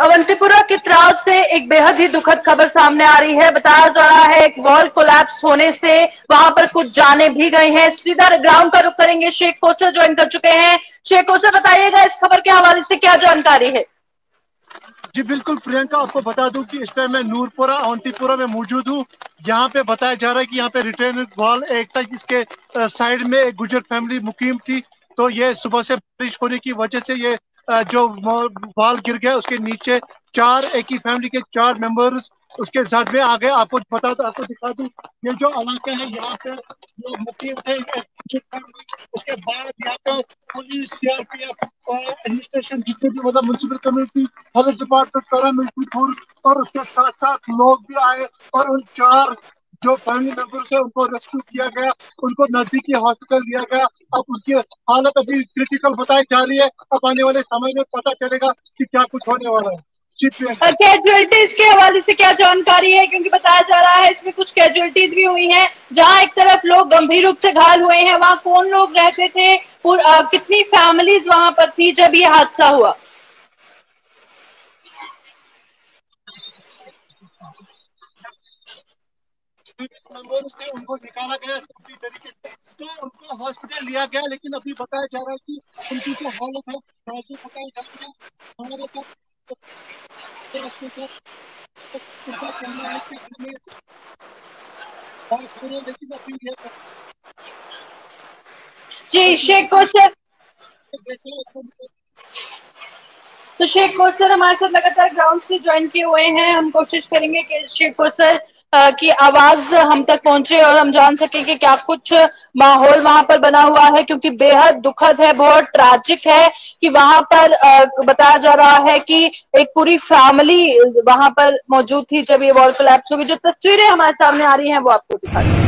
अवंतीपुरा की त्राल से एक बेहद ही दुखद खबर सामने आ रही है। बताया जा रहा है एक वॉल कोलैप्स होने से वहां पर कुछ जाने भी गई हैं। सीधा ग्राउंड का रुख करेंगे, शेख कोसर ज्वाइन कर चुके हैं। शेख कोसर, बताइएगा इस खबर के हवाले से क्या जानकारी है? जी बिल्कुल प्रियंका, आपको बता दूं कि इस टाइम मैं नूरपुरा अवंतीपुरा में मौजूद हूँ। यहाँ पे बताया जा रहा है कि यहाँ पे रिटर्न वॉल एक था, जिसके साइड में एक गुजर फैमिली मुकीम थी। तो ये सुबह से बारिश होने की वजह से ये जो वॉल गिर गया, उसके नीचे चार एक ही फैमिली के चार मेंबर्स उसके साथ में आ गए। आपको दिखा दूं, ये जो इलाका है यहाँ पे जो मुकीम थे उसके बाद यहाँ पे पुलिस, सीआरपीएफ और एडमिनिस्ट्रेशन, जितने भी मतलब municipal community, health department, paramilitary force और उसके साथ साथ लोग भी आए और उन चार जो फैमिली मेंबर्स है उनको रेस्क्यू किया गया, उनको नजदीकी हॉस्पिटल लिया गया। अब उनकी हालत अभी क्रिटिकल बताई जा रही है। अब आने वाले समय में पता चलेगा कि क्या कुछ होने वाला है। कैजुअलिटीज के हवाले से क्या जानकारी है? क्योंकि बताया जा रहा है इसमें कुछ कैजुअलिटीज भी हुई हैं। जहां एक तरफ लोग गंभीर रूप से घायल हुए हैं, वहां कौन लोग रहते थे और कितनी फैमिलीज वहां पर थी जब ये हादसा हुआ? मेंबर्स थे उनको निकाला गया सही तरीके से, तो उनको हॉस्पिटल लिया गया। लेकिन अभी बताया जा रहा है कि उनकी जो हालत है वैसे बताया जा रहा है। हमारे पास उनका कहना है कि हमें बात करें, लेकिन अभी ये जी शेख कोसर, तो शेख कोसर हमारे साथ लगातार ग्राउंड से ज्वाइन किए हुए हैं। हम कोशिश करेंगे कि शेख कोसर की आवाज हम तक पहुंचे और हम जान सकें कि क्या कुछ माहौल वहां पर बना हुआ है, क्योंकि बेहद दुखद है, बहुत ट्रैजिक है कि वहां पर बताया जा रहा है कि एक पूरी फैमिली वहां पर मौजूद थी जब ये वॉल कोलैप्स होगी। जो तस्वीरें हमारे सामने आ रही हैं वो आपको दिखा दें।